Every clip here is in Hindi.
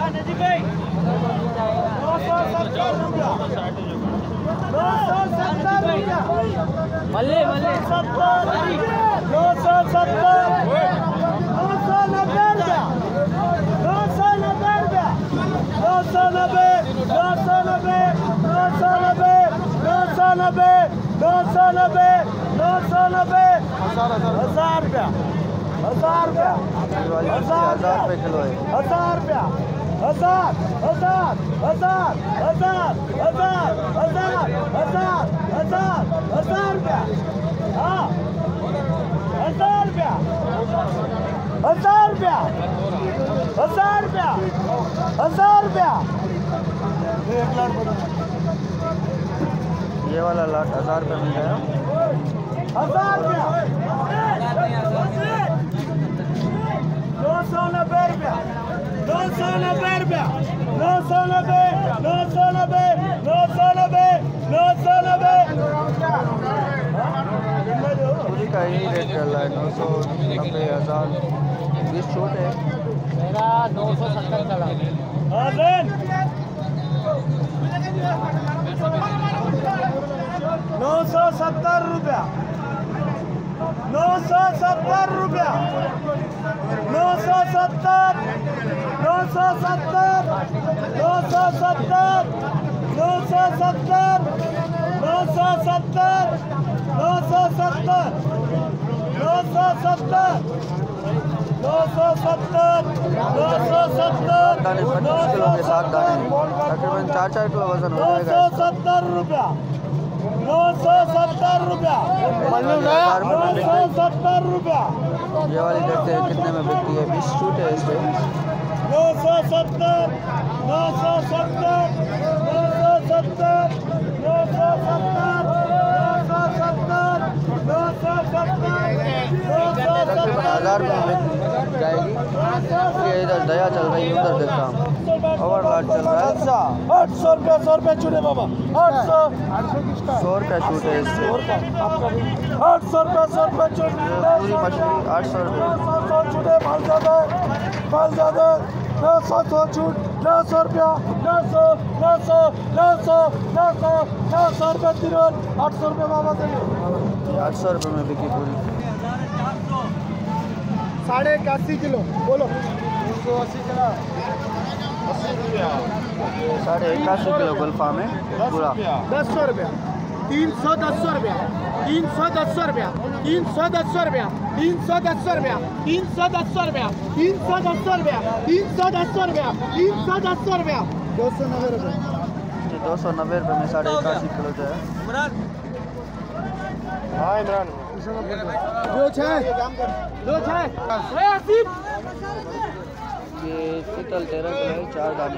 मल्ले मल्ले 1000 रुपया। ये वाला लाट 1000 रुपये मिल गया। 1000 रुपया। 290 रुपया। 290 रुपया। 990 990 990 990 पूरी का यही रेट चल रहा है 990 1000 20 छूट है। मेरा 270 चला। 970 रुपया। 970 रुपया। 970 970 970 970 970 970 दाने 25 किलो के साथ दाने तकरीबन 4-4 किलो वजन हो जाएगा। 970 रुपया। 970 रुपया। 970 रुपया। ये वाली देखते हैं कितने में बिकती है। 20 छूट है इस पर। 970 970 970 तकरीबन 1000 रुपये में जाएगी। ये इधर दया चल रही है उधर देखता हूँ ओवरलॉट चल रहा है। 800 रुपया 100 रुपया छूटे बाबा। 800 100 रुपया छूट है इससे। 800 रुपया 100 रुपया छूट। पूरी मछली 800 रुपये। 900 छूटे माल ज्यादा है। 900 छूट। 900 रुपया। 900 900 900 900 900 रुपया तिरुल। 800 रुपया बाबा से 800 रुपये में बिकी पूरी। 81.5 किलो बोलो। 280 चला। 80 रुपया। 81 किलो गुल्फा में पूरा। 10 रुपया। 310 रुपया। 310 रुपया। 310 रुपया। 310 रुपया। 310 रुपया। 310 रुपया। 310 रुपया। 310 रुपया। 290 रुपया। 290 रुपये में 81.5 किलो जो है। हाँ इमरान। 2 ये शीतल 13 किलो है 4 दाने।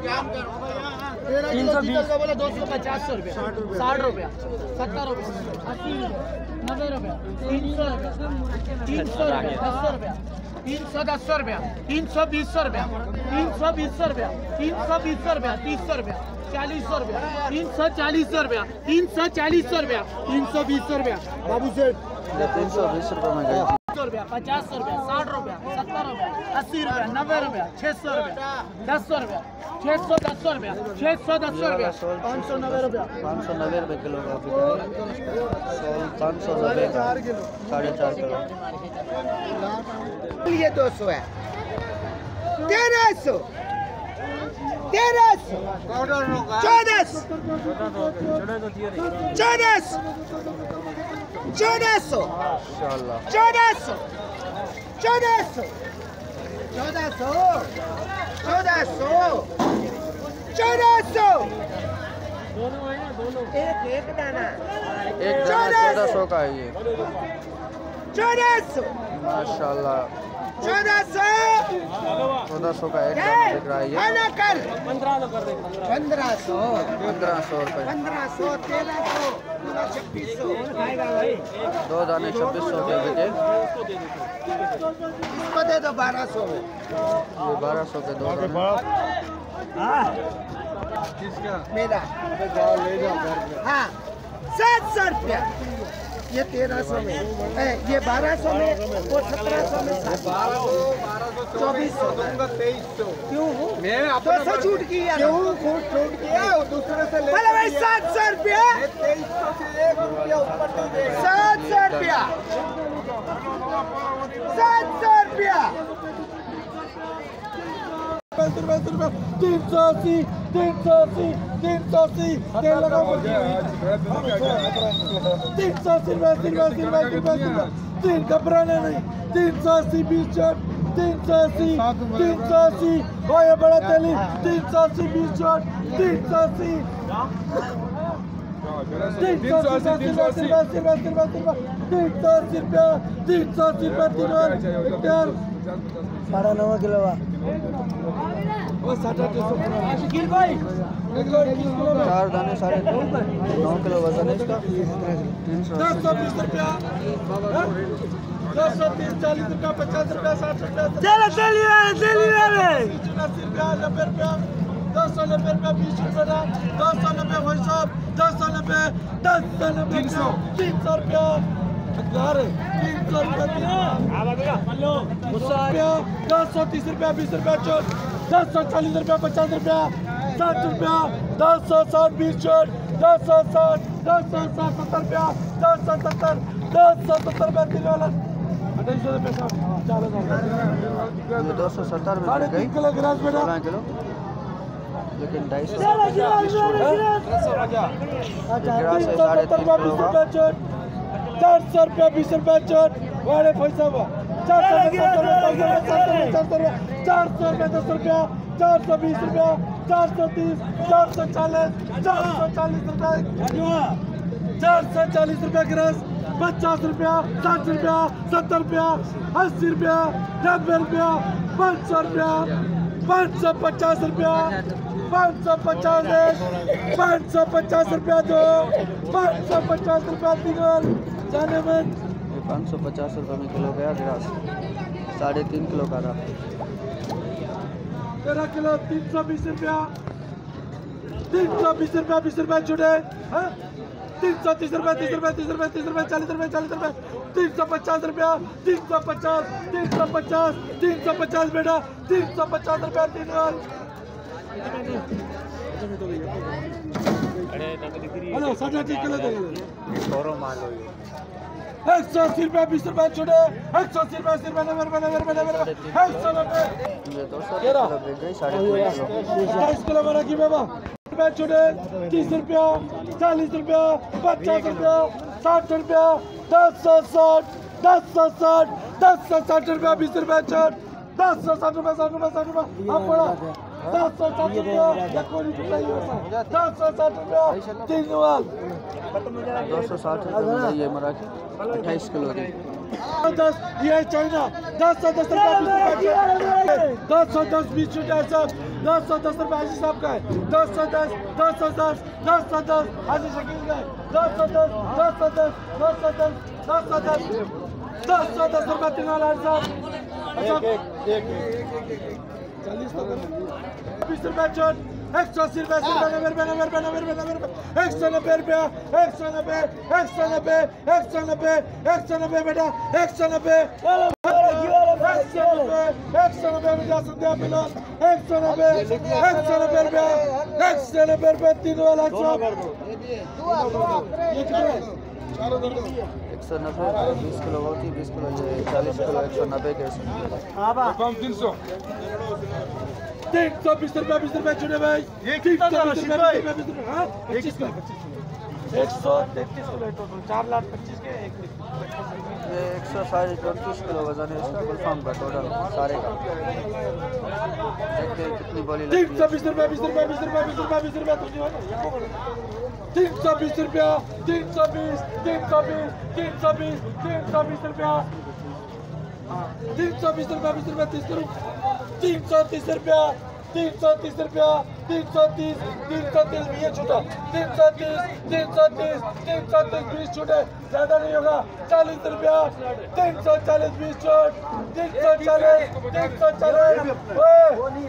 320 का बोला 250 रुपया। 60 रुपया 70 रुपया 80 90 रुपया 300 रुपया 300 रुपया 10 रुपया 310 रुपया 320 रुपया 320 रुपया 320 रुपया 30 रुपया 40 रुपया 340 रुपया 340 रुपया 320 रुपया बाबू सेठ 320 रुपये में गई। 50 रुपया 60 रुपया 70 रुपया 80 रुपया 90 रुपया 600 रुपया 10 रुपया 610 रुपया 610 रुपया 590 रुपया 590 रुपये किलो का बिका है। 500 रुपये का 4.5 किलो। ये 200 है। 1300 1300 1400 1400 माशाल्लाह 1400 1400 1400 एक दाना एक दाना 1400 का है ये 1400 माशाल्लाह। 1400 का एक दाना बिक रहा है ये। 1500 1500 रुपये। 1500 1300 2600 2 दाने 2600 के बिके। इसको दे दो 1200 में। ये 1200 के 2 दाने। मेरा हाँ 700 रुपया ये 1300 में, ये 1200 में और 1700 में, 2400 क्यों मैं आपसे छूट किया, क्यों छूट किया दूसरे से ले भाई 700 रुपया, 2300 से 1 रुपया ऊपर नहीं दे, 700 रुपया, 700 रुपया, 380, 380, 380, 3 घबराना नहीं, 380 20 शॉट, 380, 380, ये बड़ा तेली, 380 20 शॉट, 380, 380 साढ़े 9 किलो भाई 4 दाने 9.5 किलो वजन है इसका। 1020 रुपया, 230, 40 रुपया, 50 रुपया, 60 रुपया, चलिए 90 रुपया, 290 रुपया, 20 रुपया, 290 भाई साहब, 290, 300 रुपया, 300 रुपया, 230 रुपया, 20 रुपया चोट, 240 रुपया, 50 रुपया, 60 रुपया, 260 20 चोट, 260, 260 70 रुपया, 270, 270 रुपया 3 वाला, 250 रुपया साहब, 270 रुपये साढ़े 3 किलो गिलास बेटा, 16 किलो, लेकिन 250 रुपया चोट, 400 रुपया 20 रुपया चोट, वाले पैसा 400 रुपया 10 रुपया, 420 रुपया, 430, 440, 440 रुपया, 440 रुपया गिलास, 50 रुपया, 60 रुपया, 70 रुपया, 80 रुपया, 90 रुपया, 500 रुपया, 550 रुपया, 550 1, 550 रुपया 2, 550 रुपया 3 जाने में 550 रुपये में किलो गया गिलास, 3.5 किलो का रहा। 13 किलो 320 रुपया, 320 रुपया 20 रुपया छूटे, 330 रुपया 30 रुपया 30 रुपया 30 रुपया 40 रुपया 40 रुपया, 350 रुपया, 350, 350, 350 बेटा, 350 रुपया 3 वाल। हेलो 60 किलो दे 180 रुपया 20 रुपया छूटे, 180 रुपया 90 रुपया 190 रुपया 190, ये 200 किलो बिक गई, 3.5 किलो। 22 किलो बना की बाबा रुपया छूटे, 30 रुपया, 40 रुपया, 50 रुपया, 60 रुपया, 1060, 1060, 1060 रुपया 20 रुपया छूट, 1060 रुपया 60 रुपया 60 रुपया, अब बड़ा 1060 रुपया, 1060 रुपया 3 वाल, 260 रुपये ये मराठी 28 किलो की। 10 ये चाइना 10 रुपया 10 20 छूटा सब, 10 रुपया हाजी साहब का है, 10 हाजी शकील का है, 10 रुपया 3 वाला साहब, 40 रुपया चोट, 180 रुपया 90 रुपया 190 रुपया 190 रुपया 190 बेटा 190 में जा सकते हैं बिना 190 रुपया 190 रुपया 3 वाला चौक 190 20 किलो होती, 20 किलो ये 40 किलो 190 के 320 रुपया 20 रुपया छूटे भाई, 320 रुपया 20 रुपया, 133 किलो टोटल 4,25,000 के ये 134 किलो वजन है इसका, गुलफाम का टोटल सारे का। देखते हैं कितनी बोली लगती है। 320 रुपया 20 रुपया 20 रुपया 20 रुपया 20 रुपया 320 रुपया 320 320 रुपया 320 रुपया 20 रुपया 30 करो, 330 रुपया 330 रुपया 330 ये छूटा, 330 20 छूटे, ज्यादा नहीं होगा, 40 रुपया 340 20 छूट, 340 340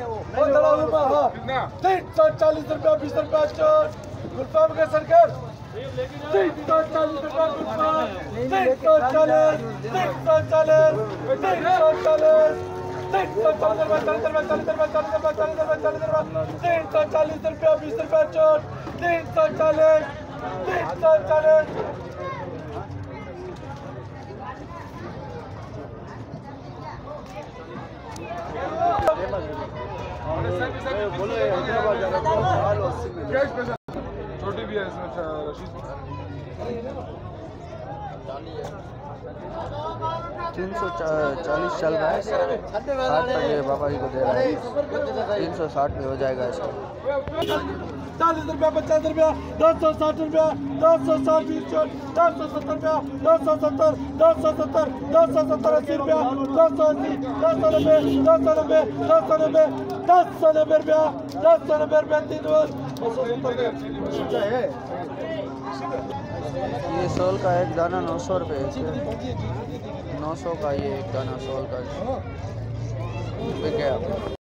रुपया 20 रुपया छूट, गुलफाम का सरकार छोटी भी है इसमें रशीद 340 चल रहा है, 60 तक ये बाबा जी को दे रहा है, 360 में हो जाएगा इसका। 40 रुपया, 50 रुपया, 260 रुपया, 260 270 रुपया, 270 270 270 80 रुपया, 280 290 290 290 290 रुपया, 290 रुपया 3 ये सोल का एक दाना 900 रुपये, 900 का ये एक दाना सोल का बिक गया।